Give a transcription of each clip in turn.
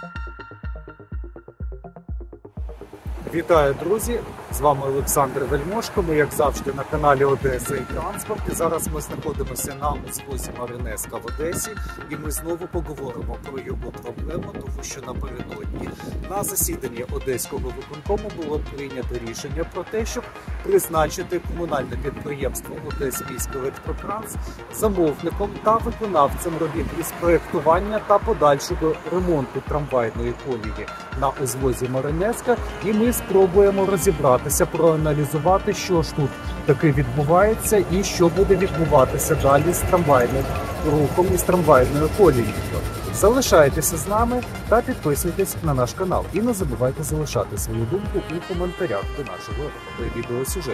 Вітаю, друзі! З вами Олександр Вельмошко. Ми, як завжди, на каналі Одеса і Транспорт. І зараз ми знаходимося на узвозі Маринеска в Одесі. І ми знову поговоримо про його проблему, тому що напередодні на засіданні Одеського виконкому було прийнято рішення про те, щоб призначити комунальне підприємство «Одесміськелектротранс» замовником та виконавцем робіт із проєктування та подальшого ремонту трамвайної колії на узвозі Маринеска. І ми спробуємо розібратися, проаналізувати, що ж тут таке відбувається і що буде відбуватися далі з трамвайним рухом і з трамвайною колією. Залишайтеся з нами та підписуйтесь на наш канал. І не забувайте залишати свою думку у коментарях до нашого відеосюжету.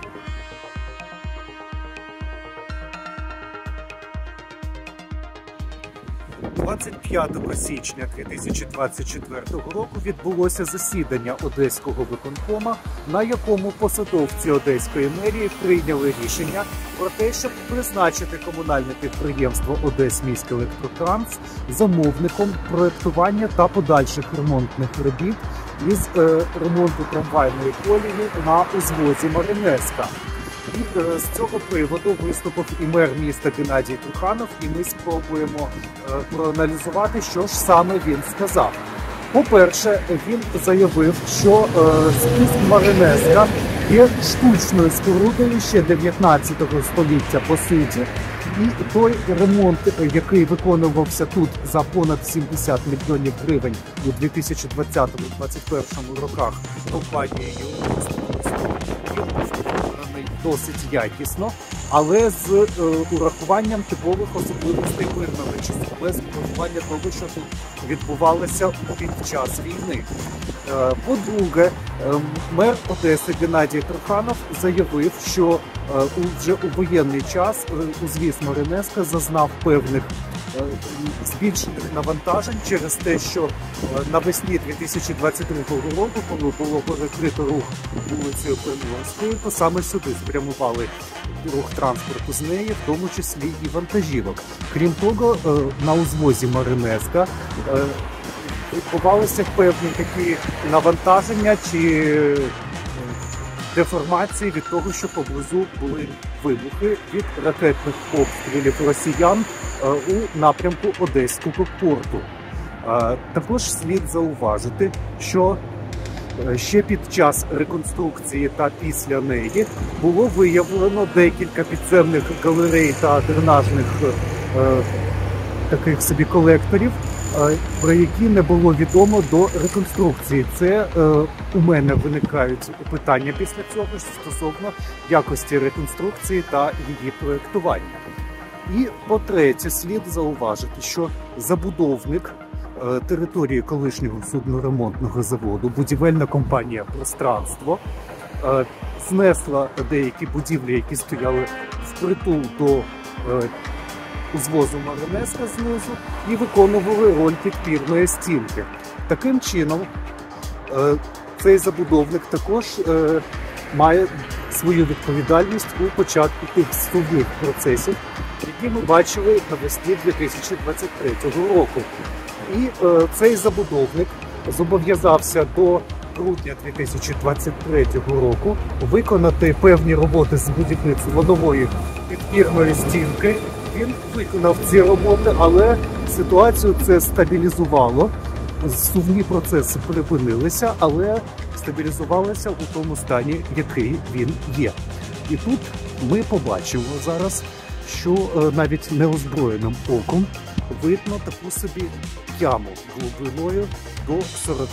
25 січня 2024 року відбулося засідання Одеського виконкома, на якому посадовці Одеської мерії прийняли рішення про те, щоб призначити комунальне підприємство «Одесміськелектротранс» замовником проєктування та подальших ремонтних робіт із ремонту трамвайної колії на узвозі Маринеска. І з цього приводу виступив і мер міста Геннадій Труханов, і ми спробуємо проаналізувати, що ж саме він сказав. По-перше, він заявив, що спуск Маринеска є штучною спорудою ще 19 століття по суті. І той ремонт, який виконувався тут за понад 70 мільйонів гривень у 2020-2021 роках компанією, досить якісно, але з урахуванням типових особливостей мирного часу, без урахування того, що тут відбувалося під час війни. По-друге, мер Одеси Геннадій Труханов заявив, що вже у воєнний час узвіз Маринеска зазнав певних збільшених навантажень через те, що навесні 2022 року, коли було перекрито рух вулицею Приморською, то саме сюди спрямували рух транспорту з неї, в тому числі і вантажівок. Крім того, на узвозі Маринеска відбувалися певні такі навантаження чи деформації від того, що поблизу були вибухи від ракетних обстрілів росіян у напрямку Одеського порту. Також слід зауважити, що ще під час реконструкції та після неї було виявлено декілька підземних галерей та дренажних таких собі колекторів, про які не було відомо до реконструкції. Це у мене виникають питання після цього стосовно якості реконструкції та її проєктування. І по-третє, слід зауважити, що забудовник території колишнього судноремонтного заводу, будівельна компанія «Пространство», знесла деякі будівлі, які стояли впритул до узвозу Маринеска знизу, і виконували роль підпірної стінки. Таким чином, цей забудовник також має свою відповідальність у початку тих судових процесів, які ми бачили навесні 2023 року. І цей забудовник зобов'язався до грудня 2023 року виконати певні роботи з будівництва нової підпірної стінки. Він виконав ці роботи, але ситуацію це стабілізувало. Сувні процеси припинилися, але стабілізувалися у тому стані, який він є. І тут ми побачимо зараз, що навіть неозброєним оком видно таку собі яму глибиною до 40-44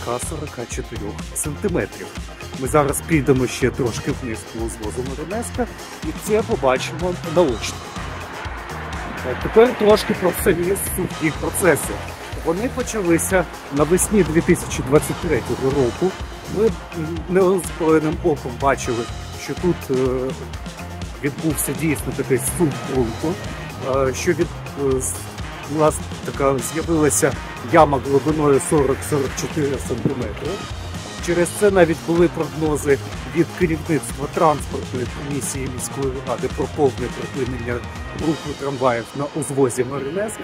см. Ми зараз підемо ще трошки вниз по узвозу Маринеска і це побачимо наочно. Тепер трошки про самі судові процеси. Вони почалися навесні 2023 року. Ми неозброєним оком бачили, що тут відбувся дійсно такий суд ґрунту, що власне така з'явилася яма глибиною 40-44 см. Через це навіть були прогнози від керівництва транспортної комісії міської ради про повне припинення руху трамваїв на узвозі Маринеска.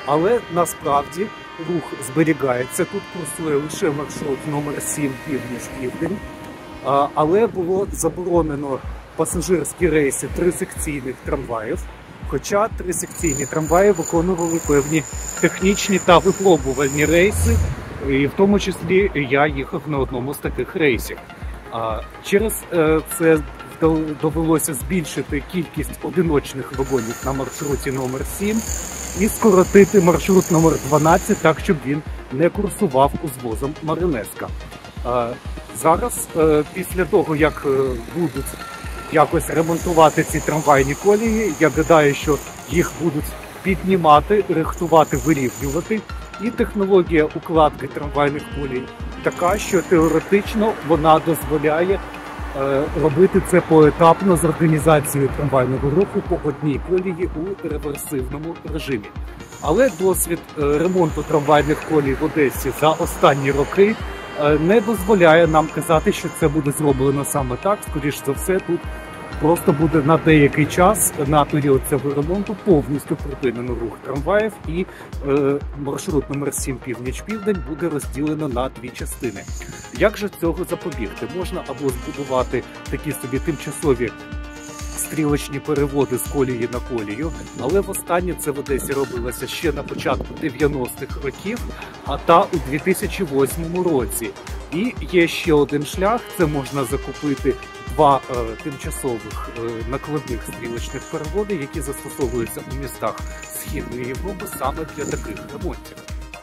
Але насправді рух зберігається. Тут курсує лише маршрут номер 7 північ-південь. Але було заборонено пасажирські рейси трисекційних трамваїв. Хоча трисекційні трамваї виконували певні технічні та випробувальні рейси, і в тому числі я їхав на одному з таких рейсів. Через це довелося збільшити кількість одиночних вагонів на маршруті номер 7 і скоротити маршрут номер 12 так, щоб він не курсував узвозом Маринеска. Зараз, після того, як будуть якось ремонтувати ці трамвайні колії, я гадаю, що їх будуть піднімати, рихтувати, вирівнювати. І технологія укладки трамвайних колій така, що теоретично вона дозволяє робити це поетапно з організацією трамвайного руху по одній колії у реверсивному режимі. Але досвід ремонту трамвайних колій в Одесі за останні роки не дозволяє нам казати, що це буде зроблено саме так. Скоріш за все, тут просто буде на деякий час, на період цього ремонту, повністю припинено рух трамваїв, і маршрут номер 7 північ-південь буде розділено на дві частини. Як же цього запобігти? Можна або збудувати такі собі тимчасові стрілочні переводи з колії на колію, але востаннє це в Одесі робилося ще на початку 90-х років, та у 2008 році. І є ще один шлях, це можна закупити два тимчасових накладних стрілочних переводи, які застосовуються у містах Східної Європи саме для таких ремонтів.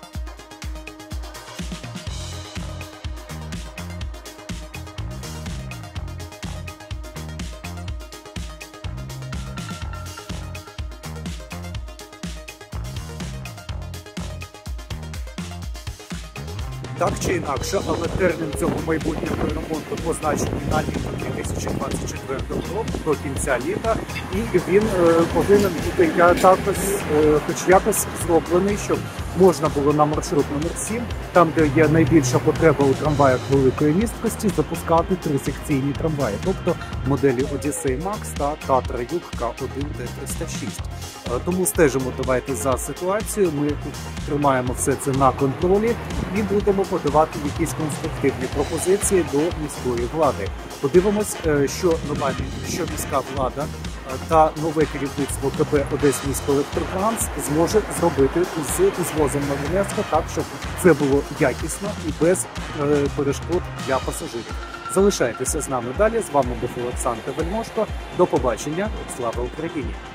Так чи інакше, але термін цього майбутнього ремонту позначений на літо 2024 року, до кінця літа, і він повинен бути хоч якось зроблений, щоб можна було на маршрут номер 7, там де є найбільша потреба у трамваях великої місткості, запускати трисекційні трамваї, тобто моделі Odyssey Max та Tatra Юг К1Д306. Тому стежимо давайте за ситуацією, ми тут тримаємо все це на контролі і будемо подавати якісь конструктивні пропозиції до міської влади. Подивимось, що міська влада та нове керівництво КП «Одесміськелектротрансу» зможе зробити з узвозом Маринеска так, щоб це було якісно і без перешкод для пасажирів. Залишайтеся з нами далі. З вами був Олександр Вельмошко. До побачення. Слава Україні!